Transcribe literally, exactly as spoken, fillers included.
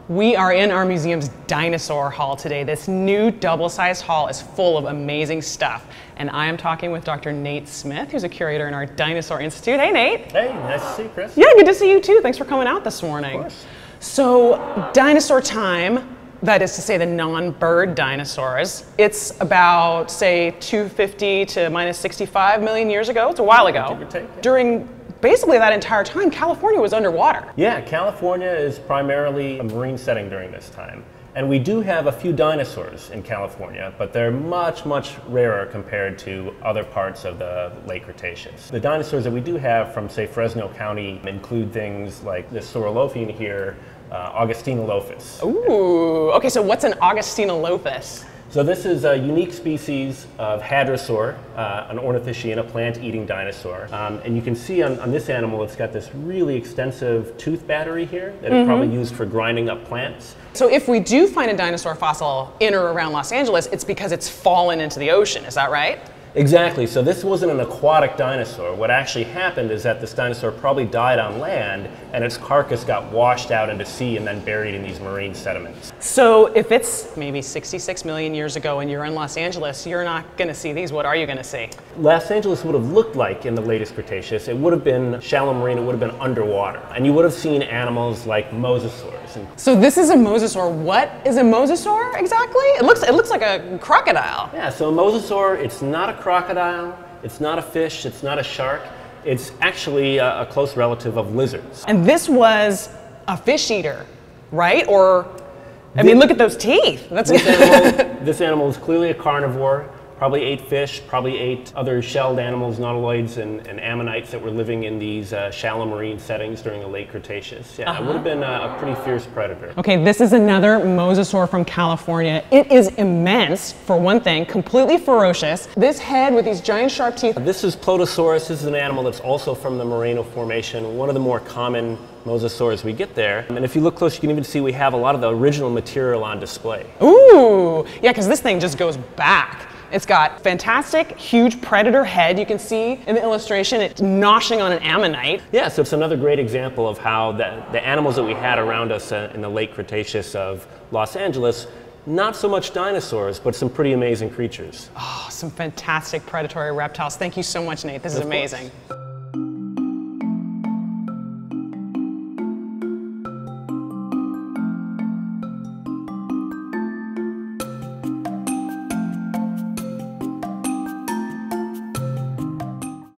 We are in our museum's dinosaur hall today. This new double-sized hall is full of amazing stuff. And I am talking with Doctor Nate Smith, who's a curator in our Dinosaur Institute. Hey, Nate. Hey, nice to see you, Chris. Yeah, good to see you too. Thanks for coming out this morning. Of course. So, dinosaur time, that is to say the non-bird dinosaurs, it's about, say, two hundred fifty to minus sixty-five million years ago. It's a while ago. Give or take, yeah. During basically that entire time, California was underwater. Yeah, California is primarily a marine setting during this time. And we do have a few dinosaurs in California, but they're much, much rarer compared to other parts of the late Cretaceous. The dinosaurs that we do have from, say, Fresno County include things like this Saurolophine here, uh, Augustinolophus. Ooh, okay, so what's an Augustinolophus? So this is a unique species of hadrosaur, uh, an ornithischian, a plant-eating dinosaur. Um, and you can see on, on this animal, it's got this really extensive tooth battery here that mm-hmm. it probably used for grinding up plants. So if we do find a dinosaur fossil in or around Los Angeles, it's because it's fallen into the ocean, is that right? Exactly. So this wasn't an aquatic dinosaur. What actually happened is that this dinosaur probably died on land and its carcass got washed out into sea and then buried in these marine sediments. So if it's maybe sixty-six million years ago and you're in Los Angeles, you're not going to see these. What are you going to see? Los Angeles would have looked like in the latest Cretaceous. It would have been shallow marine. It would have been underwater. And you would have seen animals like mosasaurs. And so this is a mosasaur. What is a mosasaur exactly? It looks, it looks like a crocodile. Yeah, so a mosasaur, it's not a crocodile, it's not a fish, it's not a shark. It's actually a, a close relative of lizards. And this was a fish eater, right? Or, I mean, look at those teeth. That's this, animal, this animal is clearly a carnivore. Probably ate fish, probably ate other shelled animals, nautiloids and, and ammonites that were living in these uh, shallow marine settings during the late Cretaceous. Yeah, uh-huh. It would have been a, a pretty fierce predator. Okay, this is another mosasaur from California. It is immense, for one thing, completely ferocious. This head with these giant sharp teeth. This is Plotosaurus. This is an animal that's also from the Moreno Formation, one of the more common mosasaurs we get there. And if you look close, you can even see we have a lot of the original material on display. Ooh, yeah, because this thing just goes back. It's got fantastic, huge predator head. You can see in the illustration it's noshing on an ammonite. Yeah, so it's another great example of how the, the animals that we had around us uh, in the late Cretaceous of Los Angeles, not so much dinosaurs, but some pretty amazing creatures. Oh, some fantastic predatory reptiles. Thank you so much, Nate. This is amazing.